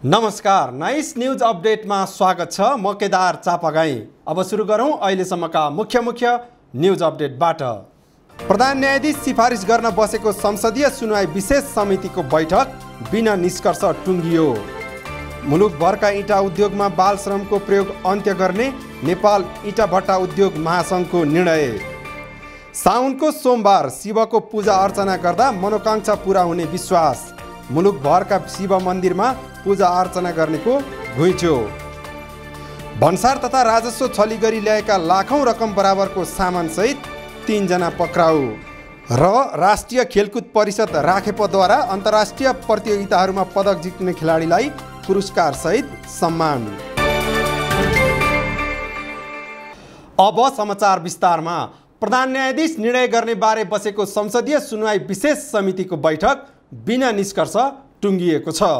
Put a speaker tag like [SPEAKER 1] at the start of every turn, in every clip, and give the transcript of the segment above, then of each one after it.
[SPEAKER 1] नमस्कार, nice news अपडेटमा स्वागत छ। म केदार चापागाई। अब सुरु गरौँ अहिलेसम्मका मुख्य न्यूज अपडेटबाट। प्रधान न्यायाधीश सिफारिस गर्न बसेको संसदीय सुनवाई विशेष समितिको बैठक बिना निष्कर्ष टुङ्गियो। मुलुकभरका इँटा उद्योगमा बाल श्रमको प्रयोग अन्त्य गर्ने नेपाल इँटा भट्टा उद्योग महासङ्घको निर्णय। साउनको सोमबार शिवको पूजा अर्चना गर्दा मनोकांक्षा पूरा हुने विश्वास। मुलुकभरका शिव मन्दिरमा पूजा अर्चना गर्नेको घुइँचो। भन्सार तथा राजस्व छली गरी ल्याएका लाखौं रकम बराबरको सामानसहित 3 जना पक्राउ। र राष्ट्रिय खेलकुद परिषद राखेपद्वारा अन्तर्राष्ट्रिय प्रतियोगिताहरूमा पदक जित्ने खेलाडीलाई पुरस्कार सहित सम्मान। अब समाचार विस्तारमा। प्रधान न्यायाधीश निर्णय गर्ने बारे बसेको संसदीय सुनवाई विशेष समितिको बैठक बिना निष्कर्ष टुङ्गिएको छ।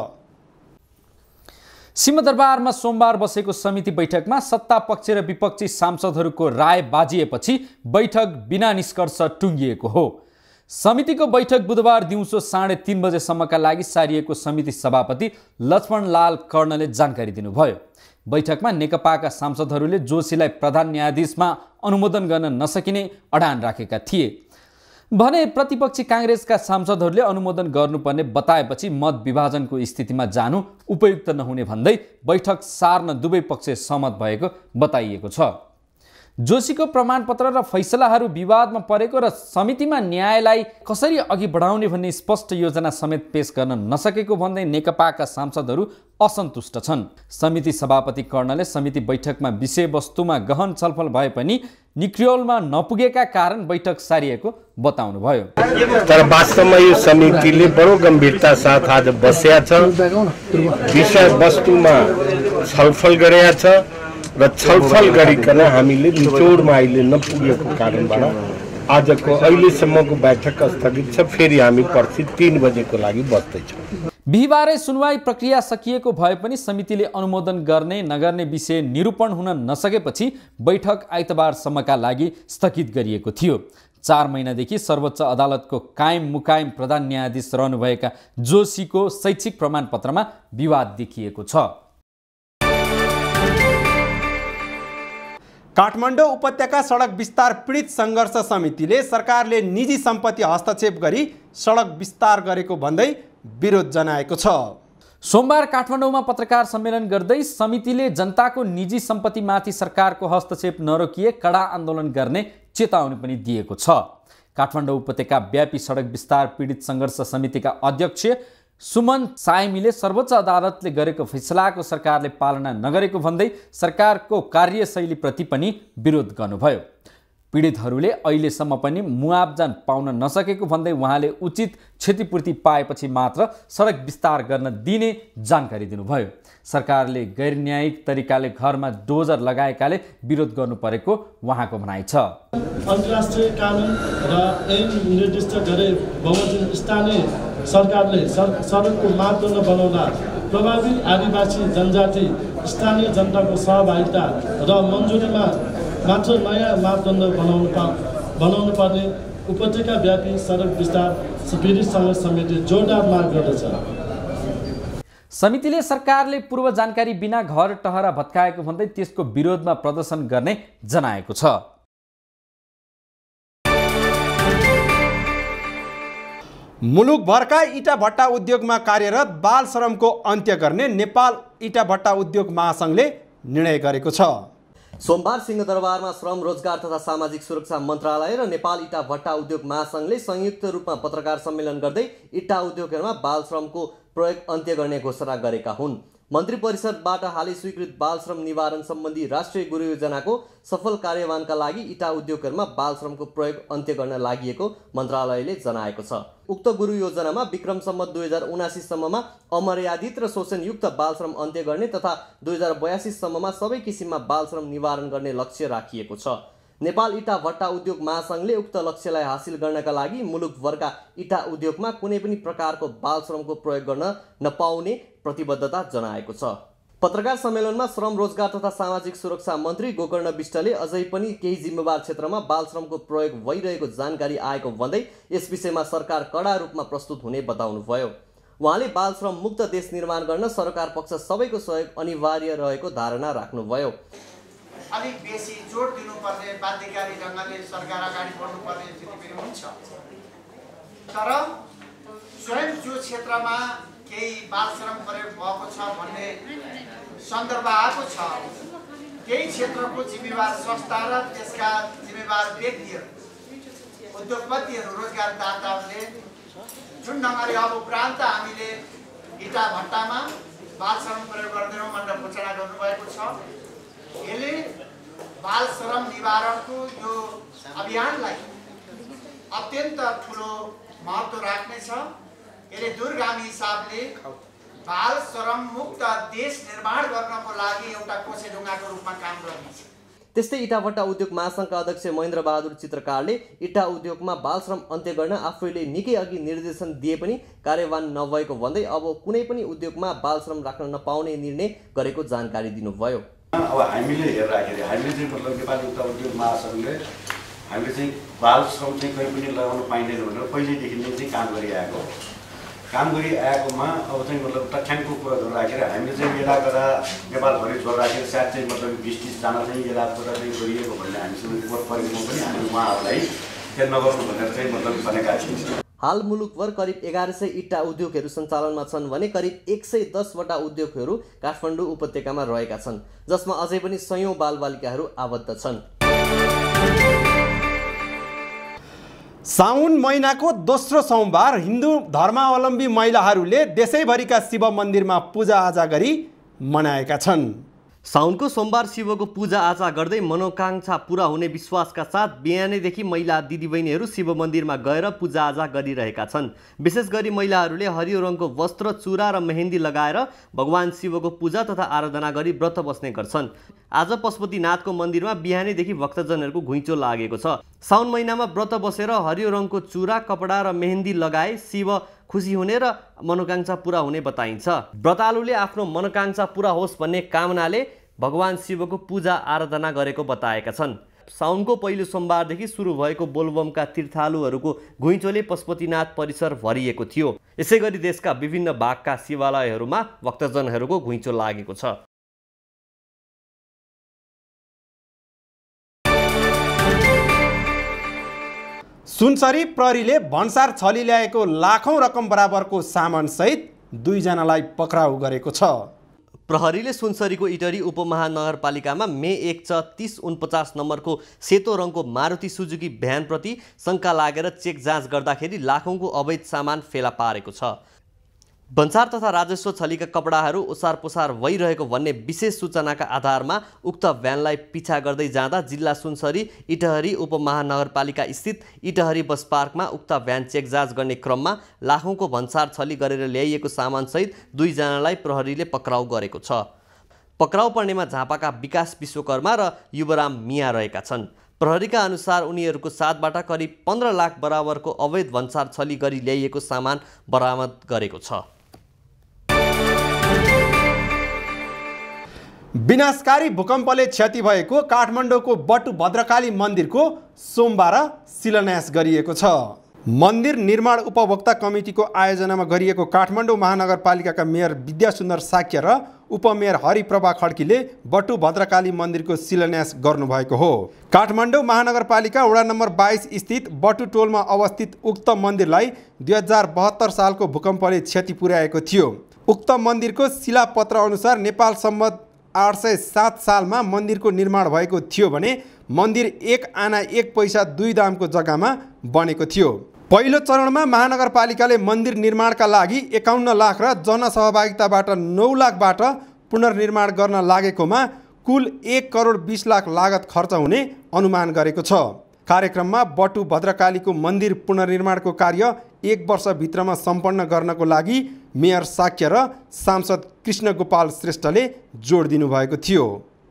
[SPEAKER 2] सिंहदरबारमा सोमबार बसेको समिति बैठकमा सत्ता पक्ष र विपक्षी सांसदहरूको राय बाजिएपछि बैठक बिना निष्कर्ष टुङ्गिएको हो। समितिको बैठक बुधबार दिउँसो 3:30 बजेसम्मका लागि सारिएको समिति सभापति लक्ष्मणलाल कर्णले जानकारी दिनुभयो। बैठकमा नेकपाका सांसदहरूले जोशीलाई प्रधान न्यायाधीशमा अनुमोदन गर्न नसकिने अडान राखेका थिए भने प्रतिपक्षी काङ्ग्रेसका सांसदहरूले अनुमोदन गर्नुपर्ने बताएपछि मत विभाजनको स्थितिमा जानु उपयुक्त नहुने भन्दै बैठक सार्न दुवै पक्ष सहमत भएको बताइएको छ। जोशीको प्रमाणपत्र र फैसलाहरू विवादमा परेको र समितिमा न्यायलाई कसरी अघि बढाउने भन्ने स्पष्ट योजना समेत पेश गर्न नसकेको भन्दै नेकपाका सांसदहरू असन्तुष्ट छन्। समिति सभापति कर्णले समिति बैठकमा विषयवस्तुमा गहन छलफल भए पनि निक्रियोलमा नपुगेका कारण बैठक सारिएको बताउनुभयो।
[SPEAKER 3] तर वास्तवमा यो समितिले बडो गम्भीरता साथ आज बसेको छ, विषयवस्तुमा छलफल गरेको छ र छलफल गरिकन हामीले निचोडमा अहिले नपुगेको कारणबाट आजको अहिलेसम्मको बैठक स्थगित छ। फेरि हामी पर्सि 3 बजेको लागि बस्दैछौँ।
[SPEAKER 2] बिहिबारै सुनवाई प्रक्रिया सकिएको भए पनि समितिले अनुमोदन गर्ने नगर्ने विषय निरूपण हुन नसकेपछि बैठक आइतबारसम्मका लागि स्थगित गरिएको थियो। 4 महिनादेखि सर्वोच्च अदालतको कायम मुकायम प्रधान न्यायाधीश रहनुभएका जोशीको शैक्षिक प्रमाणपत्रमा विवाद देखिएको छ।
[SPEAKER 1] काठमाडौँ उपत्यका सडक विस्तार पीडित सङ्घर्ष समितिले सरकारले निजी सम्पत्ति हस्तक्षेप गरी सडक विस्तार गरेको भन्दै विरोध जनाएको छ।
[SPEAKER 2] सोमबार काठमाडौँमा पत्रकार सम्मेलन गर्दै समितिले जनताको निजी सम्पत्तिमाथि सरकारको हस्तक्षेप नरोकिए कडा आन्दोलन गर्ने चेतावनी पनि दिएको छ। काठमाडौँ उपत्यका व्यापी सडक विस्तार पीडित सङ्घर्ष समितिका अध्यक्ष सुमन साइमीले सर्वोच्च अदालतले गरेको फैसलाको सरकारले पालना नगरेको भन्दै सरकारको कार्यशैलीप्रति पनि विरोध गर्नुभयो। पीडितहरूले अहिलेसम्म पनि मुआब्जा पाउन नसकेको भन्दै उहाँले उचित क्षतिपूर्ति पाएपछि मात्र सडक विस्तार गर्न दिने जानकारी दिनुभयो। सरकारले गैर न्यायिक तरिकाले घरमा डोजर लगाएकाले विरोध गर्नु परेको उहाँको भनाइ छ।
[SPEAKER 4] अन्तर्राष्ट्रिय कानुन र ऐन निर्दिष्ट गरे बमोजिम स्थानीय सरकारले सडकको मापदण्ड बनाउँदा प्रभावित आदिवासी जनजाति स्थानीय जनताको सहभागिता र मन्जुरीमा मात्र नयाँ मापदण्ड बनाउनु पर्ने उपत्यका व्यापी सडक विस्तार पीडित सङ्घर्ष समिति जोरदार माग गर्दछ।
[SPEAKER 2] समितिले सरकारले पूर्व जानकारी बिना घर टहरा भत्काएको भन्दै त्यसको विरोधमा प्रदर्शन गर्ने जनाएको छ।
[SPEAKER 1] मुलुकभरका इँटा भट्टा उद्योगमा कार्यरत बाल श्रमको अन्त्य गर्ने नेपाल इँटा भट्टा उद्योग महासङ्घले निर्णय गरेको छ।
[SPEAKER 5] सोमबार सिंहदरबारमा श्रम रोजगार तथा सामाजिक सुरक्षा मन्त्रालय र नेपाल इँटा भट्टा उद्योग महासङ्घले संयुक्त रूपमा पत्रकार सम्मेलन गर्दै इँटा उद्योगहरूमा बाल श्रमको प्रयोग अन्त्य गर्ने घोषणा गरेका हुन्। मन्त्री परिषदबाट हालै स्वीकृत बाल श्रम निवारण सम्बन्धी राष्ट्रिय गुरु योजनाको सफल कार्यान्वयनका लागि इँटा उद्योगहरूमा बाल श्रमको प्रयोग अन्त्य गर्न लागि मन्त्रालयले जनाएको छ। उक्त गुरु योजनामा विक्रम सम्वत 2079 सम्ममा अमर्यादित र शोषणयुक्त बाल श्रम अन्त्य गर्ने तथा 2082 सम्ममा सबै किसिममा बाल श्रम निवारण गर्ने लक्ष्य राखिएको छ। नेपाल इँटा भट्टा उद्योग महासङ्घले उक्त लक्ष्यलाई हासिल गर्नका लागि मुलुकभरका इँटा उद्योगमा कुनै पनि प्रकारको बाल श्रमको प्रयोग गर्न नपाउने प्रतिबद्धता जनाएको छ। पत्रकार सम्मेलनमा श्रम रोजगार तथा सामाजिक सुरक्षा मन्त्री गोकर्ण विष्टले अझै पनि केही जिम्मेवार क्षेत्रमा बाल श्रमको प्रयोग भइरहेको जानकारी आएको भन्दै यस विषयमा सरकार कडा रूपमा प्रस्तुत हुने बताउनुभयो। उहाँले बाल श्रम मुक्त देश निर्माण गर्न सरकार पक्ष सबैको सहयोग अनिवार्य रहेको धारणा राख्नुभयो।
[SPEAKER 6] अलिक बेसी जोड दिनुपर्ने बाध्यकारी ढङ्गले सरकार अगाडि बढ्नुपर्ने स्थिति पनि हुन्छ। तर स्वयं जो क्षेत्रमा केही बाल श्रम प्रयोग भएको छ भन्ने सन्दर्भ आएको छ, केही क्षेत्रको जिम्मेवार संस्था र त्यसका जिम्मेवार व्यक्तिहरू, उद्योगपतिहरू, रोजगारदाताहरूले जुन ढङ्गले अब उपरान्त हामीले इटा भट्टामा बाल श्रम प्रयोग गर्दैनौँ भनेर घोषणा गर्नुभएको छ, यसले बाल श्रम निवारणको यो अभियानलाई अत्यन्त ठुलो महत्त्व राख्नेछ। यसले दूरगामी हिसाबले बाल श्रम मुक्त देश निर्माण गर्नको लागि एउटा कोसेढुङ्गाको रूपमा काम गर्नेछ।
[SPEAKER 5] त्यस्तै इटाभट्टा उद्योग महासङ्घका अध्यक्ष महेन्द्र बहादुर चित्रकारले इटा उद्योगमा बाल श्रम अन्त्य गर्न आफैले निकै अघि निर्देशन दिए पनि कार्यवान नभएको भन्दै अब कुनै पनि उद्योगमा बाल श्रम राख्न नपाउने निर्णय गरेको जानकारी दिनुभयो।
[SPEAKER 7] अब हामीले हेर्दाखेरि हामीले चाहिँ मतलब नेपाली इटा उद्योग महासङ्घले हामीले चाहिँ बाल श्रम चाहिँ कहीँ पनि लगाउन पाइँदैन भनेर पहिल्यैदेखि नै चाहिँ काम गरिआएकोमा अब चाहिँ मतलब तथ्याङ्कको कुराहरू राखेर हामीले चाहिँ यता कता नेपालभरि छोड राखेर सायद चाहिँ मतलब 20-30जना चाहिँ यता कुरा चाहिँ गरिएको भन्ने हामीसँग रिपोर्ट परेकोमा पनि हामी उहाँहरूलाई त्यो नगर्नु भनेर चाहिँ मतलब भनेका छौँ।
[SPEAKER 5] हाल मुलुकभर करिब 1100 इट्टा उद्योगहरू सञ्चालनमा छन् भने करिब 110वटा उद्योगहरू काठमाडौँ उपत्यकामा रहेका छन्, जसमा अझै पनि सयौं बालबालिकाहरू आबद्ध छन्।
[SPEAKER 1] साउन महिनाको दोस्रो सोमबार हिन्दू धर्मावलम्बी महिलाहरूले देशैभरिका शिव मन्दिरमा पूजाआजा गरी मनाएका छन्।
[SPEAKER 5] साउनको सोमबार शिवको पूजाआजा गर्दै मनोकांक्षा पूरा हुने विश्वासका साथ बिहानैदेखि महिला दिदीबहिनीहरू शिव मन्दिरमा गएर पूजाआजा गरिरहेका छन्। विशेष गरी महिलाहरूले हरियो रङको वस्त्र, चुरा र मेहेन्दी लगाएर भगवान शिवको पूजा तथा आराधना गरी व्रत बस्ने गर्छन्। आज पशुपतिनाथको मन्दिरमा बिहानैदेखि भक्तजनहरूको घुइँचो लागेको छ। साउन महिनामा व्रत बसेर हरियो रङको चुरा, कपडा र मेहेन्दी लगाए शिव खुसी हुने र मनोकांक्षा पूरा हुने बताइन्छ। व्रतालुले आफ्नो मनोकांक्षा पूरा होस् भन्ने कामनाले भगवान शिवको पूजा आराधना गरेको बताएका छन्। साउनको पहिलो सोमबारदेखि सुरु भएको बोलबमका तीर्थालुहरूको घुइँचोले पशुपतिनाथ परिसर भरिएको थियो। यसैगरी देशका विभिन्न भागका शिवालयहरूमा भक्तजनहरूको घुइँचो लागेको छ।
[SPEAKER 1] सुनसरी प्रहरीले भन्सार छली ल्याएको लाखौं रकम बराबरको सामान सहित 2 जनालाई पक्राउ गरेको छ।
[SPEAKER 5] प्रहरीले सुनसरीको इटहरी उपमहानगरपालिकामा मे 1/3049 नम्बरको सेतो रङको मारुति सुजुकी भ्यानप्रति शङ्का लागेर चेक जाँच गर्दाखेरि लाखौंको अवैध सामान फेला पारेको छ। भन्सार तथा राजस्व छलीका कपडाहरू ओसार पोसार भइरहेको भन्ने विशेष सूचनाका आधारमा उक्त भ्यानलाई पिछा गर्दै जाँदा जिल्ला सुनसरी इटहरी उपमहानगरपालिका स्थित इटहरी बस पार्कमा उक्त भ्यान चेक जाँच गर्ने क्रममा लाखौंको भन्सार छली गरेर ल्याइएको सामानसहित 2 जनालाई प्रहरीले पक्राउ गरेको छ। पक्राउ पर्नेमा झापाका विकास विश्वकर्मा र युवराम मिया रहेका छन्। प्रहरीका अनुसार उनीहरूको साथबाट करिब 15 लाख बराबरको अवैध भन्सार छली गरी ल्याइएको सामान बरामद गरेको छ।
[SPEAKER 1] विनाशकारी भूकम्पले क्षति भएको काठमाडौँको बटु भद्रकाली मन्दिरको सोमबार शिलान्यास गरिएको छ। मन्दिर निर्माण उपभोक्ता कमिटीको आयोजनामा गरिएको काठमाडौँ महानगरपालिकाका मेयर विद्यासुन्दर साक्य र उपमेयर हरिप्रभा खड्कीले बटु भद्रकाली मन्दिरको शिलान्यास गर्नुभएको हो। काठमाडौँ महानगरपालिका वडा नम्बर 22 स्थित बटु टोलमा अवस्थित उक्त मन्दिरलाई 2072 सालको भूकम्पले क्षति पुर्याएको थियो। उक्त मन्दिरको शिलापत्र अनुसार नेपाल सम्वत 807 सालमा मन्दिरको निर्माण भएको थियो भने मन्दिर 1 आना 1 पैसा 2 दामको जग्गामा बनेको थियो। पहिलो चरणमा महानगरपालिकाले मन्दिर निर्माणका लागि 51 लाख र जनसहभागिताबाट 9 लाखबाट पुनर्निर्माण गर्न लागेकोमा कुल 1 करोड 20 लाख लागत खर्च हुने अनुमान गरेको छ। कार्यक्रममा बटु भद्रकालीको मन्दिर पुनर्निर्माणको कार्य 1 वर्षभित्रमा सम्पन्न गर्नको लागि मेयर साक्य र सांसद कृष्ण गोपाल श्रेष्ठले जोड दिनुभएको थियो।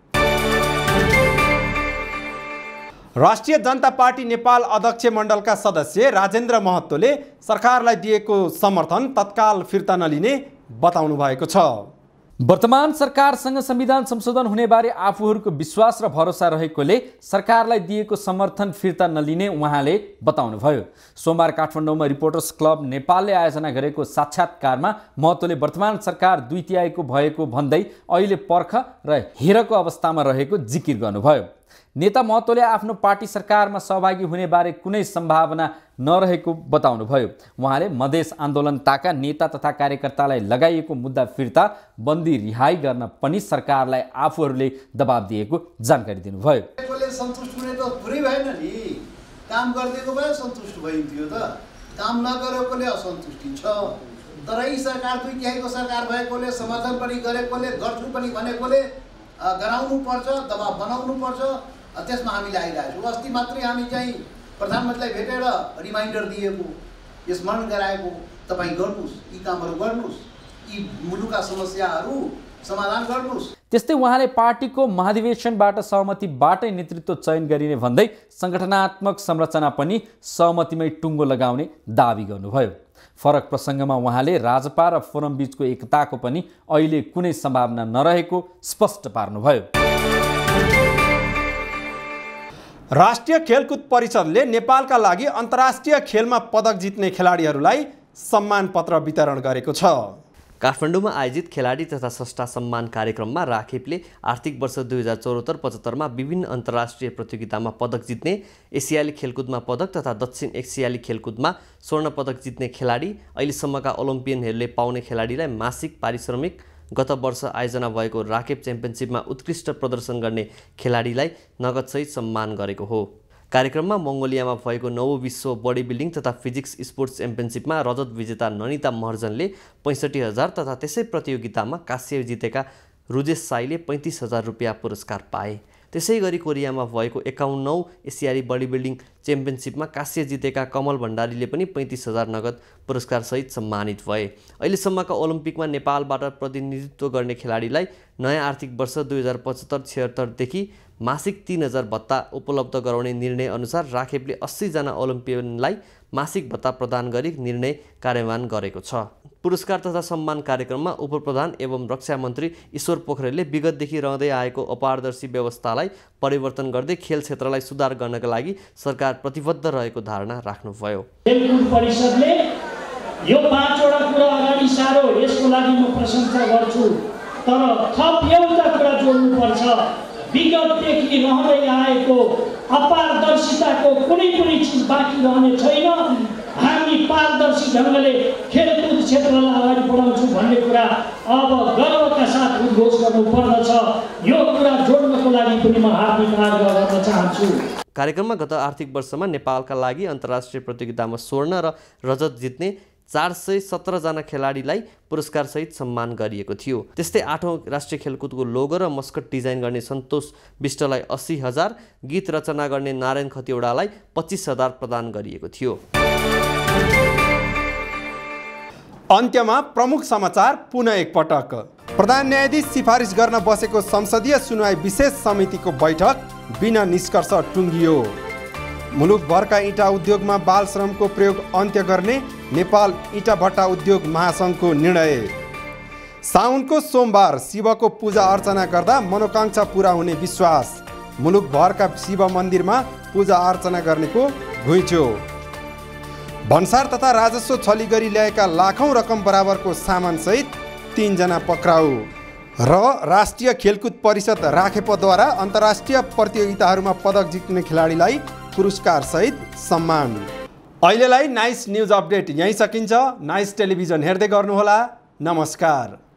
[SPEAKER 1] राष्ट्रिय जनता पार्टी नेपाल अध्यक्ष मण्डलका सदस्य राजेन्द्र महतोले सरकारलाई दिएको समर्थन तत्काल फिर्ता नलिने बताउनु भएको छ।
[SPEAKER 2] वर्तमान सरकारसँग संविधान संशोधन हुनेबारे आफूहरूको विश्वास र भरोसा रहेकोले सरकारलाई दिएको समर्थन फिर्ता नलिने उहाँले बताउनुभयो। सोमबार काठमाडौँमा रिपोर्टर्स क्लब नेपालले आयोजना गरेको साक्षात्कारमा महतोले वर्तमान सरकार 2/3 भएको भन्दै अहिले पर्ख र हेरको अवस्थामा रहेको जिकिर गर्नुभयो। नेता महतोले आफ्नो पार्टी सरकारमा सहभागी हुनेबारे कुनै सम्भावना नरहेको बताउनुभयो। उहाँले मधेस आन्दोलनताका नेता तथा कार्यकर्तालाई लगाइएको मुद्दा फिर्ता, बन्दी रिहाई गर्न पनि सरकारलाई आफूहरूले दबाब दिएको जानकारी दिनुभयो।
[SPEAKER 8] सन्तुष्ट हुने त पुरै भएन नि, काम गरिदिएको भए सन्तुष्ट भइन्थ्यो त, काम नगरेकोले असन्तुष्टि छ। तर यी सरकार 2/3 सरकार भएकोले, समर्थन पनि गरेकोले, गर्छु पनि भनेकोले गराउनु पर्छ, दबाब बनाउनु पर्छ, त्यसमा हामीले आइरहेको छौँ। अस्ति मात्रै हामी चाहिँ प्रधानमन्त्रीलाई भेटेर रिमाइन्डर दिएको, स्मरण गराएको, तपाईँ गर्नुहोस्, यी कामहरू गर्नुहोस्, यी मुलुकका समस्याहरू समाधान गर्नुहोस्।
[SPEAKER 2] त्यस्तै उहाँले पार्टीको महाधिवेशनबाट सहमतिबाटै नेतृत्व चयन गरिने भन्दै सङ्गठनात्मक संरचना पनि सहमतिमै टुङ्गो लगाउने दाबी गर्नुभयो। फरक प्रसङ्गमा उहाँले राजपा र फोरम बीचको एकताको पनि अहिले कुनै सम्भावना नरहेको स्पष्ट पार्नुभयो।
[SPEAKER 1] राष्ट्रिय खेलकुद परिषदले नेपालका लागि अन्तर्राष्ट्रिय खेलमा पदक जित्ने खेलाडीहरूलाई सम्मान पत्र वितरण गरेको छ।
[SPEAKER 5] काठमाडौँमा आयोजित खेलाडी तथा स्रष्टा सम्मान कार्यक्रममा राखेपले आर्थिक वर्ष 2074-75 विभिन्न अन्तर्राष्ट्रिय प्रतियोगितामा पदक जित्ने, एसियाली खेलकुदमा पदक तथा दक्षिण एसियाली खेलकुदमा स्वर्ण पदक जित्ने खेलाडी, अहिलेसम्मका ओलम्पियनहरूले पाउने खेलाडीलाई मासिक पारिश्रमिक, गत वर्ष आयोजना भएको राखेप च्याम्पियनसिपमा उत्कृष्ट प्रदर्शन गर्ने खेलाडीलाई नगदसहित सम्मान गरेको हो। कार्यक्रममा मङ्गोलियामा भएको 9औं विश्व बडी बिल्डिङ तथा फिजिक्स स्पोर्ट्स च्याम्पियनसिपमा रजत विजेता ननिता महर्जनले 65,000 तथा त्यसै प्रतियोगितामा काँस्य जितेका रुजेश साईले 35,000 रुपियाँ पुरस्कार पाए। त्यसै गरी कोरियामा भएको 51औं एसियाली बडी बिल्डिङ च्याम्पियनसिपमा काँस्य जितेका कमल भण्डारीले पनि 35,000 नगद पुरस्कारसहित सम्मानित भए। अहिलेसम्मका ओलम्पिकमा नेपालबाट प्रतिनिधित्व गर्ने खेलाडीलाई नयाँ आर्थिक वर्ष 2075-76 देखि मासिक 3,000 भत्ता उपलब्ध गराउने निर्णय अनुसार राखेपले 80 जना ओलम्पियनलाई मासिक भत्ता प्रदान गरी निर्णय कार्यान्वयन गरेको छ। पुरस्कार तथा सम्मान कार्यक्रममा उपप्रधान एवं रक्षा मन्त्री ईश्वर पोखरेलले विगतदेखि रहँदै आएको अपारदर्शी व्यवस्थालाई परिवर्तन गर्दै खेल क्षेत्रलाई सुधार गर्नका लागि सरकार प्रतिबद्ध रहेको धारणा राख्नुभयो।
[SPEAKER 9] खेलकुद परिषदले यो 5वटा कुरा अगाडि सारो, यसको लागि म प्रशंसा गर्छु। तर थप एउटा कुरा जोड्नुपर्छ, विगतदेखि रहँदै आएको अपारदर्शिताको कुनै पनि चिज बाँकी रहने छैन। हामी पारदर्शी ढङ्गले खेलकुद क्षेत्रलाई अगाडि बढाउँछौँ भन्ने कुरा अब गर्वका साथ उद्घोष गर्नुपर्दछ। यो कुरा जोड्नको लागि पनि म हार्दिक आग्रह गर्न चाहन्छु।
[SPEAKER 5] कार्यक्रममा गत आर्थिक वर्षमा नेपालका लागि अन्तर्राष्ट्रिय प्रतियोगितामा स्वर्ण र रजत जित्ने 417 जना खेलाडीलाई पुरस्कारसहित सम्मान गरिएको थियो। त्यस्तै 8औं राष्ट्रिय खेलकुदको लोगो र मस्कट डिजाइन गर्ने सन्तोष विष्टलाई 80,000, गीत रचना गर्ने नारायण खतिवडालाई 25,000 प्रदान गरिएको थियो।
[SPEAKER 1] अन्त्यमा प्रमुख समाचार पुनः एकपटक। प्रधान न्यायाधीश सिफारिस गर्न बसेको संसदीय सुनवाई विशेष समितिको बैठक बिना निष्कर्ष टुङ्गियो। मुलुकभरका इँटा उद्योगमा बाल श्रमको प्रयोग अन्त्य गर्ने नेपाल इँटा भट्टा उद्योग महासङ्घको निर्णय। साउनको सोमबार शिवको पूजा अर्चना गर्दा मनोकांक्षा पूरा हुने विश्वास। मुलुकभरका शिव मन्दिरमा पूजा अर्चना गर्नेको घुइँचो। भन्सार तथा राजस्व छली गरी ल्याएका लाखौं रकम बराबरको सामानसहित 3 जना पक्राउ। र राष्ट्रिय खेलकुद परिषद राखेपद्वारा अन्तर्राष्ट्रिय प्रतियोगिताहरूमा पदक जित्ने खेलाडीलाई पुरस्कार सहित सम्मान। अहिलेलाई नाइस न्युज अपडेट यहीँ सकिन्छ। नाइस टेलिभिजन हेर्दै गर्नुहोला। नमस्कार।